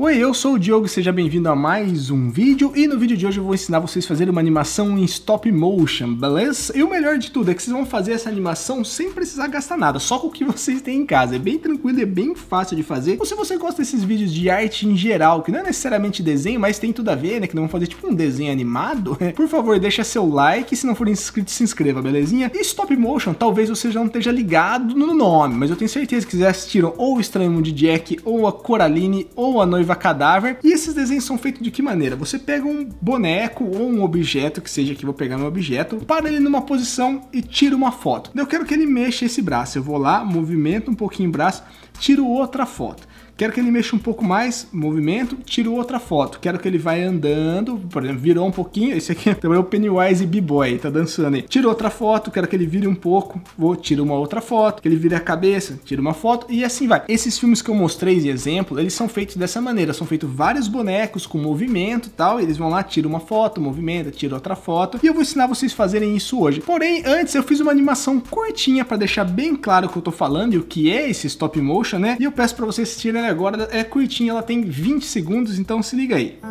Oi, eu sou o Diogo e seja bem-vindo a mais um vídeo. E no vídeo de hoje eu vou ensinar vocês a fazerem uma animação em stop motion, beleza? E o melhor de tudo é que vocês vão fazer essa animação sem precisar gastar nada, só com o que vocês têm em casa. É bem tranquilo e é bem fácil de fazer. Ou se você gosta desses vídeos de arte em geral, que não é necessariamente desenho, mas tem tudo a ver, né? Que não vão fazer tipo um desenho animado, por favor, deixa seu like. Se não for inscrito, se inscreva, belezinha? E stop motion, talvez você já não esteja ligado no nome, mas eu tenho certeza que vocês assistiram ou o Estranho Mundo de Jack, ou a Coraline, ou a Noiva Cadáver. E esses desenhos são feitos de que maneira? Você pega um boneco ou um objeto, que seja aqui, vou pegar meu objeto, para ele numa posição e tira uma foto. Eu quero que ele mexa esse braço. Eu vou lá, movimento um pouquinho o braço, tiro outra foto. Quero que ele mexa um pouco mais, movimento, tiro outra foto. Quero que ele vai andando, por exemplo, virou um pouquinho. Esse aqui também é o Pennywise B-Boy, tá dançando aí. Tiro outra foto, quero que ele vire um pouco, tiro uma outra foto. Que ele vire a cabeça, tiro uma foto e assim vai. Esses filmes que eu mostrei de exemplo, eles são feitos dessa maneira. São feitos vários bonecos com movimento e tal. E eles vão lá, tira uma foto, movimenta, tira outra foto. E eu vou ensinar vocês a fazerem isso hoje. Porém, antes eu fiz uma animação curtinha para deixar bem claro o que eu tô falando e o que é esse stop motion, né? E eu peço para vocês assistirem agora. É curtinha, ela tem 20 segundos, então se liga aí.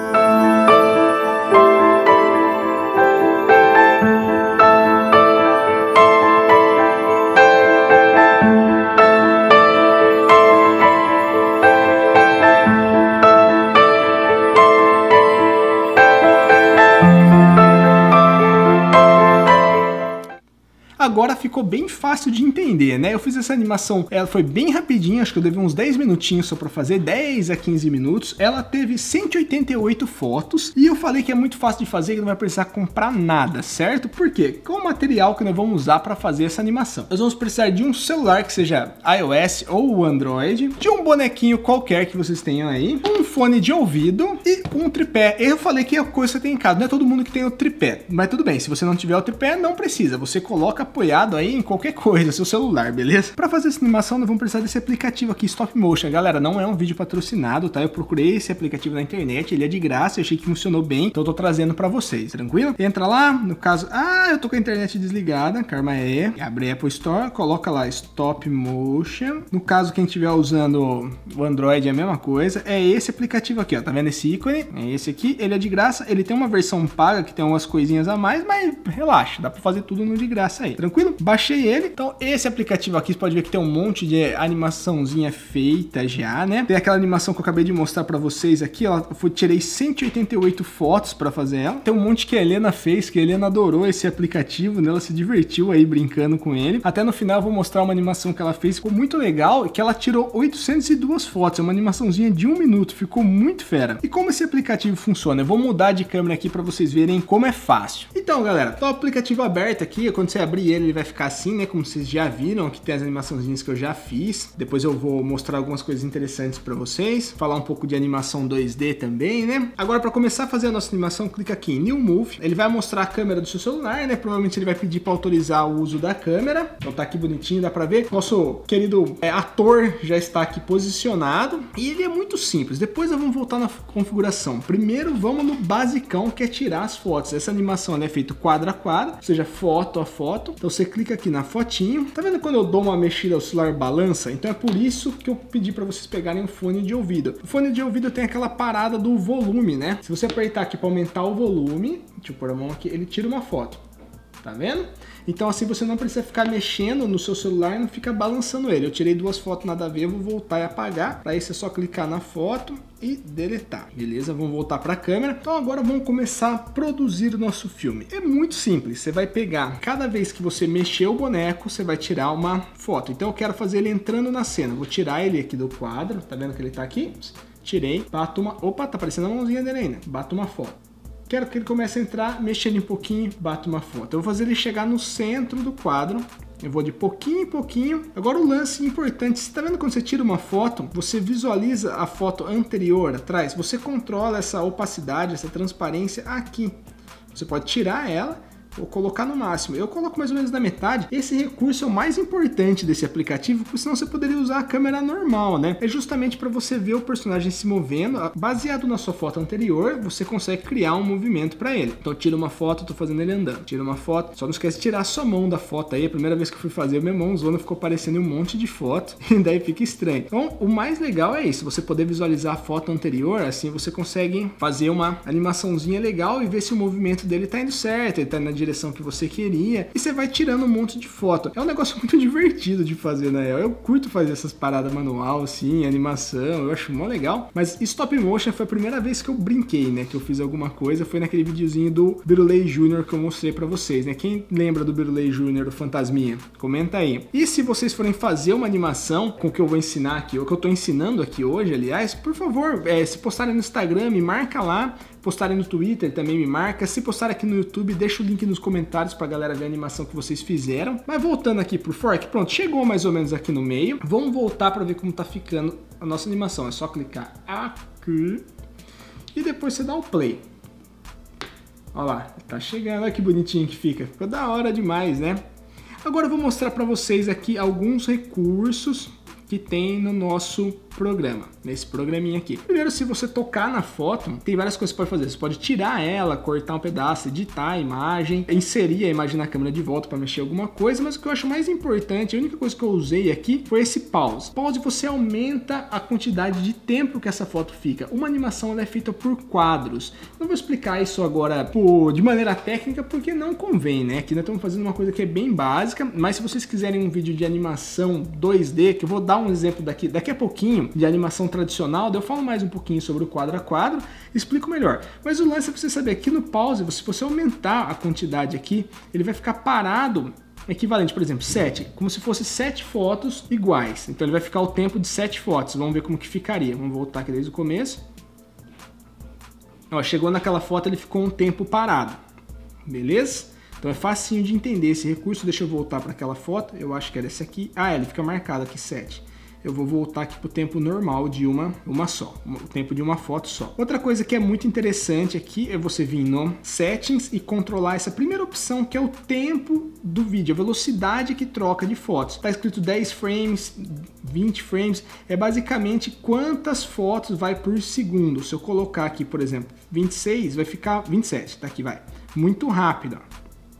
Agora ficou bem fácil de entender, né? Eu fiz essa animação, ela foi bem rapidinha, acho que eu levei uns 10 minutinhos só pra fazer, 10 a 15 minutos. Ela teve 188 fotos e eu falei que é muito fácil de fazer, que não vai precisar comprar nada, certo? Por quê? Qual o material que nós vamos usar para fazer essa animação? Nós vamos precisar de um celular que seja iOS ou Android, de um bonequinho qualquer que vocês tenham aí, um fone de ouvido e um tripé. Eu falei que é a coisa que você tem em casa, não é todo mundo que tem o tripé, mas tudo bem, se você não tiver o tripé, não precisa, você coloca apoiado aí em qualquer coisa, seu celular, beleza? Para fazer essa animação, nós vamos precisar desse aplicativo aqui, Stop Motion. Galera, não é um vídeo patrocinado, tá? Eu procurei esse aplicativo na internet, ele é de graça, eu achei que funcionou bem, então eu tô trazendo para vocês, tranquilo? Entra lá, no caso, eu tô com a internet desligada, karma é, abre a Apple Store, coloca lá Stop Motion. No caso, quem estiver usando o Android é a mesma coisa, é esse aplicativo aqui, ó, tá vendo esse ícone? É esse aqui, ele é de graça, ele tem uma versão paga que tem umas coisinhas a mais, mas relaxa, dá para fazer tudo no de graça aí. Tranquilo? Baixei ele. Então esse aplicativo aqui, você pode ver que tem um monte de animaçãozinha feita já, né? Tem aquela animação que eu acabei de mostrar pra vocês aqui, tirei 188 fotos pra fazer ela. Tem um monte que a Helena fez, que a Helena adorou esse aplicativo, né? Ela se divertiu aí brincando com ele. Até no final eu vou mostrar uma animação que ela fez, ficou muito legal, que ela tirou 802 fotos, é uma animaçãozinha de 1 minuto, ficou muito fera. E como esse aplicativo funciona? Eu vou mudar de câmera aqui pra vocês verem como é fácil. Então galera, tá o aplicativo aberto aqui, quando você abrir ele vai ficar assim, né, como vocês já viram, aqui tem as animaçãozinhas que eu já fiz, depois eu vou mostrar algumas coisas interessantes pra vocês, falar um pouco de animação 2D também, né. Agora para começar a fazer a nossa animação, clica aqui em New Move, ele vai mostrar a câmera do seu celular, né, provavelmente ele vai pedir para autorizar o uso da câmera, então tá aqui bonitinho, dá pra ver, nosso querido ator já está aqui posicionado, e ele é muito simples. Depois nós vamos voltar na configuração, primeiro vamos no basicão, que é tirar as fotos. Essa animação ela é feita quadro a quadro, ou seja, foto a foto. Então você clica aqui na fotinho. Tá vendo quando eu dou uma mexida o celular balança? Então é por isso que eu pedi para vocês pegarem um fone de ouvido. O fone de ouvido tem aquela parada do volume, né? Se você apertar aqui para aumentar o volume, deixa eu pôr a mão aqui, ele tira uma foto. Tá vendo? Então assim você não precisa ficar mexendo no seu celular e não fica balançando ele. Eu tirei 2 fotos nada a ver, eu vou voltar e apagar. Para isso é só clicar na foto e deletar. Beleza? Vamos voltar para a câmera. Então agora vamos começar a produzir o nosso filme. É muito simples. Você vai pegar, cada vez que você mexer o boneco, você vai tirar uma foto. Então eu quero fazer ele entrando na cena. Vou tirar ele aqui do quadro. Tá vendo que ele tá aqui? Tirei, bato uma... Opa, tá aparecendo a mãozinha dele ainda. Bato uma foto. Quero que ele comece a entrar, mexendo um pouquinho, bato uma foto. Eu vou fazer ele chegar no centro do quadro. Eu vou de pouquinho em pouquinho. Agora o lance importante, você tá vendo quando você tira uma foto, você visualiza a foto anterior atrás, você controla essa opacidade, essa transparência aqui. Você pode tirar ela, Vou colocar no máximo. Eu coloco mais ou menos na metade. Esse recurso é o mais importante desse aplicativo, porque senão você poderia usar a câmera normal, né? É justamente para você ver o personagem se movendo. Baseado na sua foto anterior, você consegue criar um movimento para ele. Então tira uma foto, eu tô fazendo ele andando. Tira uma foto. Só não esquece de tirar a sua mão da foto aí. A primeira vez que eu fui fazer, minha mãozona ficou parecendo um monte de foto. E daí fica estranho. Então o mais legal é isso. Você poder visualizar a foto anterior. Assim você consegue fazer uma animaçãozinha legal e ver se o movimento dele tá indo certo. Ele tá na direção que você queria, e você vai tirando um monte de foto. É um negócio muito divertido de fazer, né? Eu curto fazer essas paradas manual, assim, animação, eu acho mó legal. Mas stop motion foi a primeira vez que eu brinquei, né? Que eu fiz alguma coisa, foi naquele videozinho do Birulei Jr. que eu mostrei pra vocês, né? Quem lembra do Birulei Jr., do Fantasminha? Comenta aí. E se vocês forem fazer uma animação com o que eu vou ensinar aqui, ou que eu tô ensinando aqui hoje, aliás, por favor, se postarem no Instagram, me marca lá. Postarem no Twitter, também me marca. Se postar aqui no YouTube, deixa o link nos comentários pra galera ver a animação que vocês fizeram. Mas voltando aqui pro fork, pronto, chegou mais ou menos aqui no meio. Vamos voltar pra ver como tá ficando a nossa animação. É só clicar aqui e depois você dá o play. Olha lá, tá chegando, olha que bonitinho que fica. Ficou da hora demais, né? Agora eu vou mostrar pra vocês aqui alguns recursos que tem no nosso programa, nesse programinha aqui. Primeiro, se você tocar na foto, tem várias coisas que você pode fazer. Você pode tirar ela, cortar um pedaço, editar a imagem, inserir a imagem na câmera de volta para mexer alguma coisa, mas o que eu acho mais importante, a única coisa que eu usei aqui foi esse pause. Pause, você aumenta a quantidade de tempo que essa foto fica. Uma animação ela é feita por quadros. Não vou explicar isso agora de maneira técnica, porque não convém, né? Aqui nós estamos fazendo uma coisa que é bem básica, mas se vocês quiserem um vídeo de animação 2D, que eu vou dar um exemplo daqui a pouquinho, de animação tradicional, daí eu falo mais um pouquinho sobre o quadro a quadro, explico melhor. Mas o lance é você saber, aqui no pause, se você aumentar a quantidade aqui, ele vai ficar parado, equivalente, por exemplo, 7, como se fosse 7 fotos iguais. Então ele vai ficar o tempo de 7 fotos, vamos ver como que ficaria. Vamos voltar aqui desde o começo. Ó, chegou naquela foto, ele ficou um tempo parado, beleza? Então é facinho de entender esse recurso. Deixa eu voltar para aquela foto, eu acho que era essa aqui. Ah, ele fica marcado aqui 7. Eu vou voltar aqui para o tempo normal de uma só, o tempo de uma foto só. Outra coisa que é muito interessante aqui é você vir no Settings e controlar essa primeira opção, que é o tempo do vídeo, a velocidade que troca de fotos. Está escrito 10 frames, 20 frames, é basicamente quantas fotos vai por segundo. Se eu colocar aqui, por exemplo, 26, vai ficar 27, tá aqui, vai. Muito rápido, ó.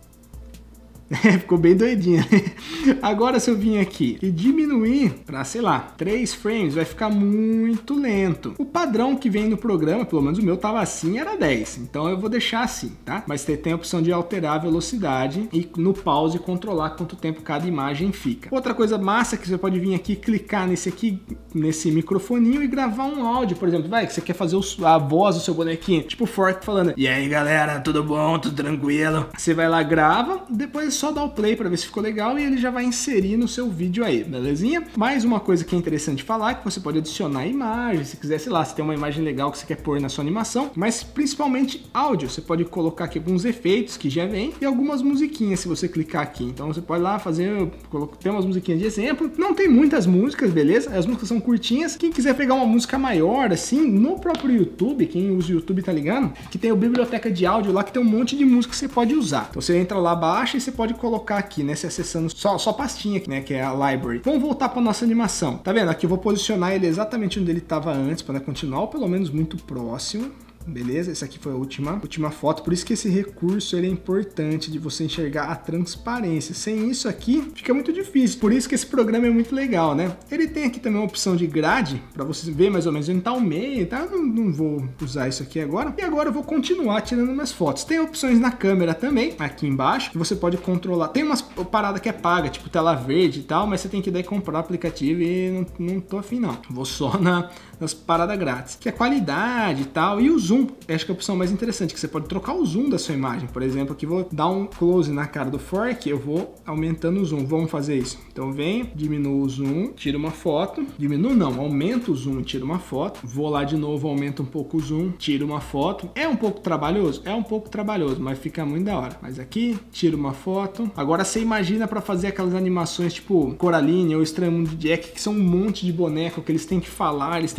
Ficou bem doidinha. Agora se eu vim aqui e diminuir para, sei lá, 3 frames, vai ficar muito lento. O padrão que vem no programa, pelo menos o meu tava assim, era 10. Então eu vou deixar assim, tá? Mas você tem a opção de alterar a velocidade e no pause controlar quanto tempo cada imagem fica. Outra coisa massa que você pode vir aqui, clicar nesse microfoninho e gravar um áudio, por exemplo, que você quer fazer a voz do seu bonequinho, tipo o Fork falando: "E aí galera, tudo bom? Tudo tranquilo?" Você vai lá, grava, depois só dá o play para ver se ficou legal e ele já vai inserir no seu vídeo aí, belezinha? Mais uma coisa que é interessante falar, que você pode adicionar imagem, se quiser, sei lá, se tem uma imagem legal que você quer pôr na sua animação, mas principalmente áudio. Você pode colocar aqui alguns efeitos que já vem e algumas musiquinhas se você clicar aqui. Então você pode lá fazer, tem umas musiquinhas de exemplo. Não tem muitas músicas, beleza? As músicas são curtinhas. Quem quiser pegar uma música maior, assim, no próprio YouTube, quem usa o YouTube tá ligado? Que tem a biblioteca de áudio lá que tem um monte de música que você pode usar. Então você entra lá, baixa e você pode colocar aqui, né, se acessando só pastinha aqui, né, que é a library. Vamos voltar para nossa animação. Tá vendo? Aqui eu vou posicionar ele exatamente onde ele estava antes para continuar, ou pelo menos muito próximo. Beleza? Essa aqui foi a última foto, por isso que esse recurso ele é importante de você enxergar a transparência. Sem isso aqui, fica muito difícil. Por isso que esse programa é muito legal, né? Ele tem aqui também uma opção de grade, para você ver mais ou menos onde tá o meio, tá? Eu não vou usar isso aqui agora. E agora eu vou continuar tirando minhas fotos. Tem opções na câmera também, aqui embaixo, que você pode controlar. Tem umas parada que é paga, tipo tela verde e tal, mas você tem que daí comprar o aplicativo e não tô afim não. Vou só nas paradas grátis, que é qualidade e tal, e o zoom. Acho que é a opção mais interessante, que você pode trocar o zoom da sua imagem. Por exemplo, aqui vou dar um close na cara do Fork, eu vou aumentando o zoom. Vamos fazer isso. Então venho, diminuo o zoom, tiro uma foto. Diminuo não, aumento o zoom, tiro uma foto. Vou lá de novo, aumento um pouco o zoom, tiro uma foto. É um pouco trabalhoso? É um pouco trabalhoso, mas fica muito da hora. Mas aqui, tiro uma foto. Agora você imagina para fazer aquelas animações tipo Coraline ou Estranho Mundo de Jack, que são um monte de boneco, que eles têm que falar, eles têm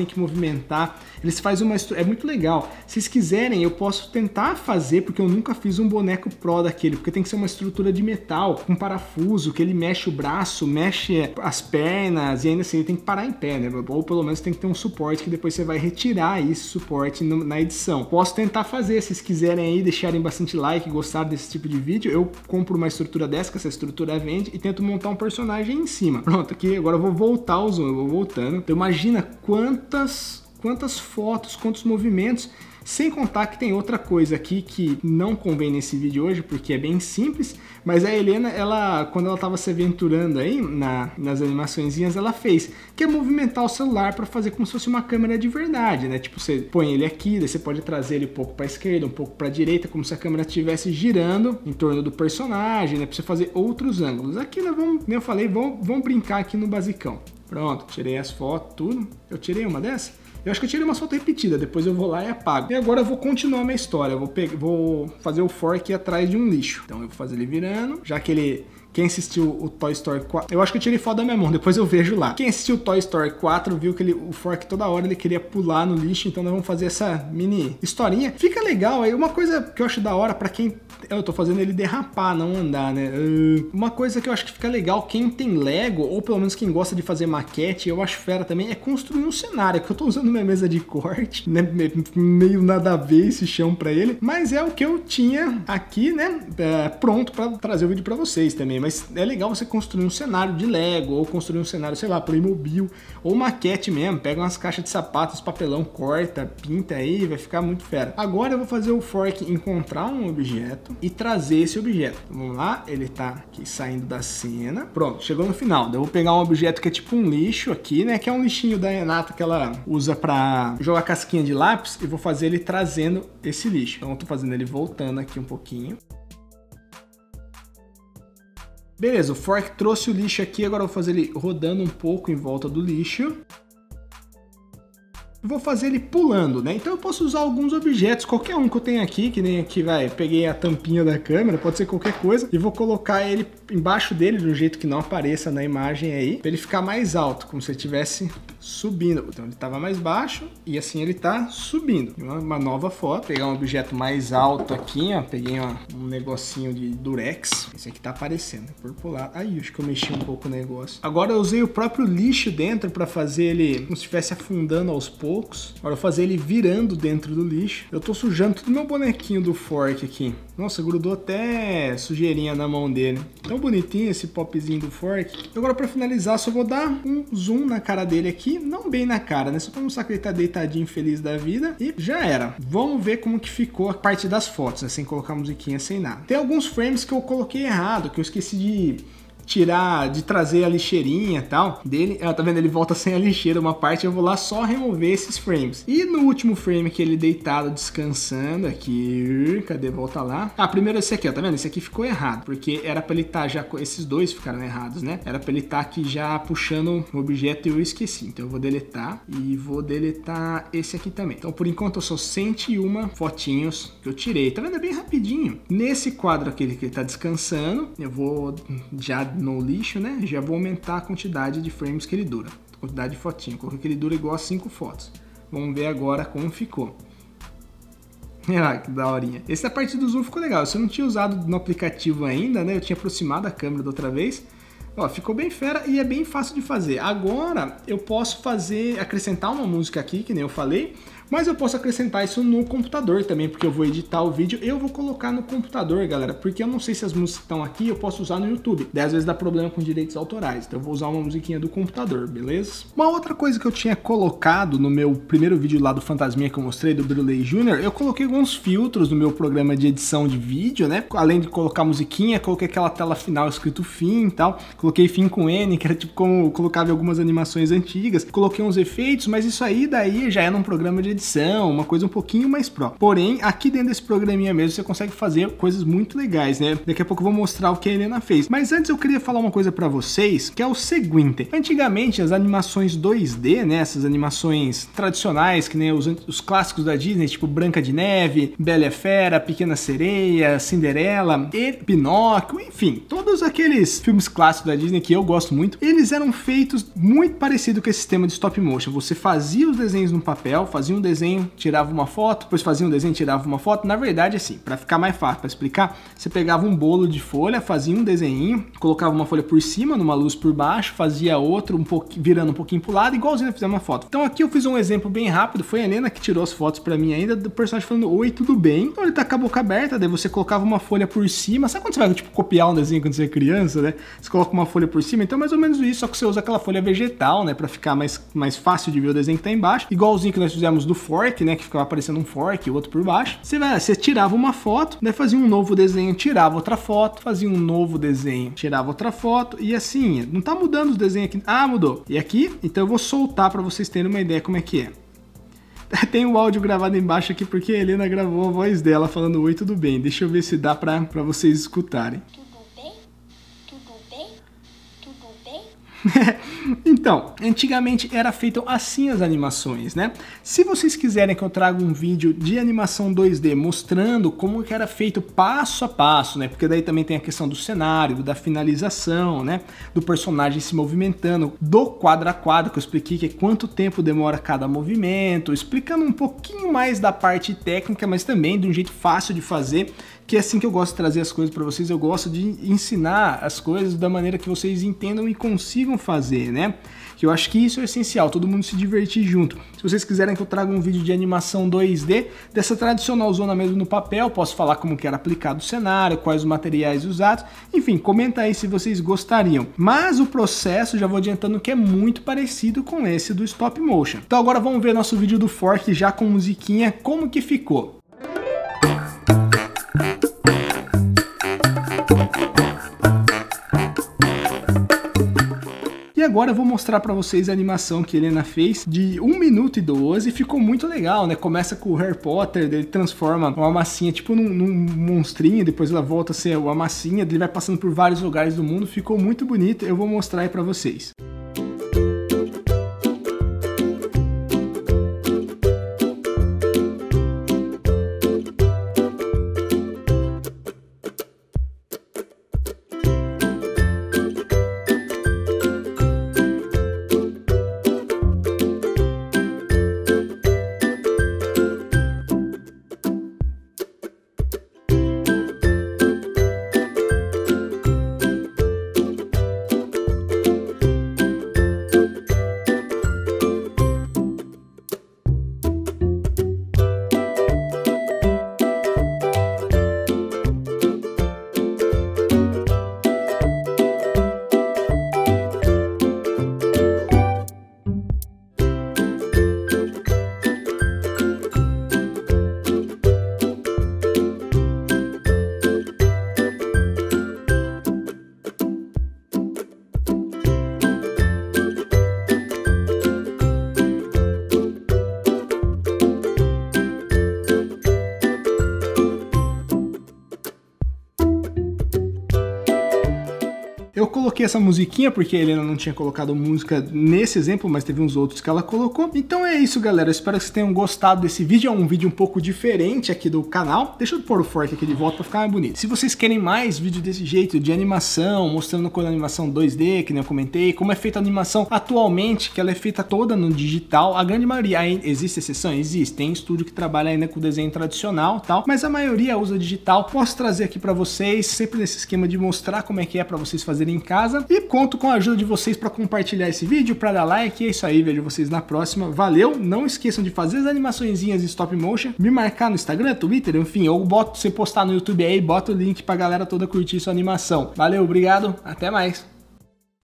que movimentar. Eles fazem uma estrutura, é muito legal. Se vocês quiserem, eu posso tentar fazer, porque eu nunca fiz um boneco pro daquele, porque tem que ser uma estrutura de metal, com parafuso, que ele mexe o braço, mexe as pernas, e ainda assim ele tem que parar em pé, né? Ou pelo menos tem que ter um suporte que depois você vai retirar esse suporte na edição. Posso tentar fazer, se vocês quiserem aí, deixarem bastante like, gostarem desse tipo de vídeo, eu compro uma estrutura dessa, que essa estrutura vende, e tento montar um personagem em cima. Pronto, aqui agora eu vou voltar ao zoom, eu vou voltando. Então imagina quantas fotos, quantos movimentos, sem contar que tem outra coisa aqui que não convém nesse vídeo hoje, porque é bem simples, mas a Helena, quando ela estava se aventurando aí nas animaçõezinhas, ela fez, que é movimentar o celular para fazer como se fosse uma câmera de verdade, né? Tipo, você põe ele aqui, daí você pode trazer ele um pouco para a esquerda, um pouco para a direita, como se a câmera estivesse girando em torno do personagem, né? Para você fazer outros ângulos. Aqui nós vamos, como eu falei, vamos brincar aqui no basicão. Pronto, tirei as fotos, tudo. Eu tirei uma dessa? Eu acho que eu tirei uma foto repetida, depois eu vou lá e apago. E agora eu vou continuar a minha história, eu vou fazer o fork atrás de um lixo. Então eu vou fazer ele virando, já que ele... Quem assistiu o Toy Story 4... Eu acho que eu tirei foto da minha mão, depois eu vejo lá. Quem assistiu o Toy Story 4 viu que o fork toda hora ele queria pular no lixo, então nós vamos fazer essa mini historinha. Fica legal aí, uma coisa que eu acho da hora pra quem... Eu tô fazendo ele derrapar, não andar, né? Uma coisa que eu acho que fica legal, quem tem Lego, ou pelo menos quem gosta de fazer maquete, eu acho fera também, é construir um cenário, que eu tô usando minha mesa de corte, né? Meio nada a ver esse chão pra ele, mas é o que eu tinha aqui, né? Pronto pra trazer o vídeo pra vocês também, mas é legal você construir um cenário de Lego, ou construir um cenário, sei lá, Playmobil, ou maquete mesmo, pega umas caixas de sapatos, papelão, corta, pinta aí, vai ficar muito fera. Agora eu vou fazer o fork encontrar um objeto e trazer esse objeto. Vamos lá, ele tá aqui saindo da cena. Pronto, chegou no final. Eu vou pegar um objeto que é tipo um lixo aqui, né? Que é um lixinho da Renata que ela usa pra jogar casquinha de lápis, e vou fazer ele trazendo esse lixo. Então eu tô fazendo ele voltando aqui um pouquinho. Beleza, o fork trouxe o lixo aqui, agora eu vou fazer ele rodando um pouco em volta do lixo. Vou fazer ele pulando, né? Então eu posso usar alguns objetos, qualquer um que eu tenho aqui, que nem aqui, peguei a tampinha da câmera, pode ser qualquer coisa, e vou colocar ele embaixo dele, de um jeito que não apareça na imagem aí, pra ele ficar mais alto, como se ele estivesse subindo. Então ele estava mais baixo, e assim ele tá subindo. Uma nova foto, pegar um objeto mais alto aqui, ó, peguei um negocinho de durex, esse aqui tá aparecendo, por pular. Aí, acho que eu mexi um pouco o negócio. Agora eu usei o próprio lixo dentro pra fazer ele como se estivesse afundando aos poucos. Agora eu vou fazer ele virando dentro do lixo. Eu tô sujando todo o meu bonequinho do fork aqui. Nossa, grudou até sujeirinha na mão dele. Tão bonitinho esse popzinho do fork. Agora pra finalizar, só vou dar um zoom na cara dele aqui. Não bem na cara, né? Só pra mostrar que ele tá deitadinho, feliz da vida. E já era. Vamos ver como que ficou a parte das fotos, né? Sem colocar musiquinha, sem nada. Tem alguns frames que eu coloquei errado, que eu esqueci de trazer a lixeirinha e tal dele. Tá vendo? Ele volta sem a lixeira uma parte, eu vou lá só remover esses frames. E no último frame que ele deitado, descansando aqui, cadê? Volta lá. Primeiro esse aqui, ó, tá vendo? Esse aqui ficou errado, porque era pra ele estar já, esses dois ficaram errados, né? Era pra ele estar aqui já puxando o objeto e eu esqueci. Então eu vou deletar e vou deletar esse aqui também. Então por enquanto eu só 101 fotinhos que eu tirei. Tá vendo? É bem rapidinho. Nesse quadro aqui que ele tá descansando, eu vou já no lixo, né? Já vou aumentar a quantidade de frames que ele dura. A quantidade de fotinho. Coloquei que ele dura igual a 5 fotos. Vamos ver agora como ficou. Ah, que daorinha. Essa parte do zoom ficou legal. Se eu não tinha usado no aplicativo ainda, né? Eu tinha aproximado a câmera da outra vez. Ó, ficou bem fera e é bem fácil de fazer. Agora eu posso acrescentar uma música aqui, que nem eu falei, mas eu posso acrescentar isso no computador também, porque eu vou editar o vídeo, eu vou colocar no computador, galera, porque eu não sei se as músicas estão aqui, eu posso usar no YouTube. Daí às vezes dá problema com direitos autorais, então eu vou usar uma musiquinha do computador, beleza? Uma outra coisa que eu tinha colocado no meu primeiro vídeo lá do Fantasminha que eu mostrei, do Bruley Jr., eu coloquei alguns filtros no meu programa de edição de vídeo, né? Além de colocar musiquinha, coloquei aquela tela final escrito fim e tal, coloquei fim com N, que era tipo como eu colocava em algumas animações antigas, coloquei uns efeitos, mas isso aí daí já é num programa de edição, uma coisa um pouquinho mais pro. Porém, aqui dentro desse programinha mesmo, você consegue fazer coisas muito legais, né? Daqui a pouco eu vou mostrar o que a Helena fez. Mas antes eu queria falar uma coisa pra vocês, que é o seguinte. Antigamente, as animações 2D, né? Essas animações tradicionais, que nem os clássicos da Disney, tipo Branca de Neve, Bela e a Fera, Pequena Sereia, Cinderela, e Pinóquio, enfim, todos aqueles filmes clássicos da Disney que eu gosto muito, eles eram feitos muito parecido com esse sistema de stop motion. Você fazia os desenhos no papel, fazia um desenho, tirava uma foto, depois fazia um desenho, tirava uma foto. Na verdade, assim, para ficar mais fácil para explicar, você pegava um bolo de folha, fazia um desenho, colocava uma folha por cima, numa luz por baixo, fazia outro, virando um pouquinho pro lado, igualzinho a fazer uma foto. Então aqui eu fiz um exemplo bem rápido, foi a Helena que tirou as fotos para mim ainda, do personagem falando oi, tudo bem? Então ele tá com a boca aberta, daí você colocava uma folha por cima. Sabe quando você vai, tipo, copiar um desenho quando você é criança, né? Você coloca uma folha por cima, então mais ou menos isso, só que você usa aquela folha vegetal, né, pra ficar mais fácil de ver o desenho que tá embaixo, igualzinho que nós fizemos do fork, né, que ficava aparecendo um fork e o outro por baixo. Você tirava uma foto, né, fazia um novo desenho, tirava outra foto, fazia um novo desenho, tirava outra foto, e assim, não tá mudando os desenhos aqui. Ah, mudou. E aqui, então eu vou soltar pra vocês terem uma ideia como é que é. Tem o áudio gravado embaixo aqui porque a Helena gravou a voz dela falando oi, tudo bem. Deixa eu ver se dá pra vocês escutarem. Então, antigamente era feito assim as animações, né? Se vocês quiserem que eu traga um vídeo de animação 2D mostrando como que era feito passo a passo, né? Porque daí também tem a questão do cenário, da finalização, né? Do personagem se movimentando, do quadro a quadro, que eu expliquei que é quanto tempo demora cada movimento, explicando um pouquinho mais da parte técnica, mas também de um jeito fácil de fazer, que é assim que eu gosto de trazer as coisas para vocês. Eu gosto de ensinar as coisas da maneira que vocês entendam e consigam fazer, né? Que eu acho que isso é essencial, todo mundo se divertir junto. Se vocês quiserem que eu traga um vídeo de animação 2D, dessa tradicional zona mesmo no papel, posso falar como que era aplicado o cenário, quais os materiais usados, enfim, comenta aí se vocês gostariam. Mas o processo, já vou adiantando que é muito parecido com esse do stop motion. Então agora vamos ver nosso vídeo do fork já com musiquinha, como que ficou. E agora eu vou mostrar pra vocês a animação que a Helena fez de 1 minuto e 12, ficou muito legal, né? Começa com o Harry Potter, ele transforma uma massinha tipo num monstrinho, depois ela volta a ser uma massinha, ele vai passando por vários lugares do mundo, ficou muito bonito, eu vou mostrar aí pra vocês. Eu coloquei essa musiquinha porque a Helena não tinha colocado música nesse exemplo, mas teve uns outros que ela colocou. Então é isso, galera. Eu espero que vocês tenham gostado desse vídeo. É um vídeo um pouco diferente aqui do canal. Deixa eu pôr o fork aqui de volta para ficar mais bonito. Se vocês querem mais vídeos desse jeito, de animação, mostrando como a animação 2D, que nem eu comentei, como é feita a animação atualmente, que ela é feita toda no digital, a grande maioria, existe exceção? Existe. Tem estúdio que trabalha ainda com desenho tradicional e tal, mas a maioria usa digital. Posso trazer aqui para vocês, sempre nesse esquema de mostrar como é que é para vocês fazerem em casa, e conto com a ajuda de vocês para compartilhar esse vídeo, para dar like. E é isso aí, vejo vocês na próxima. Valeu, não esqueçam de fazer as animaçõezinhas em stop motion, me marcar no Instagram, Twitter, enfim, ou você postar no YouTube aí, bota o link pra galera toda curtir sua animação. Valeu, obrigado, até mais.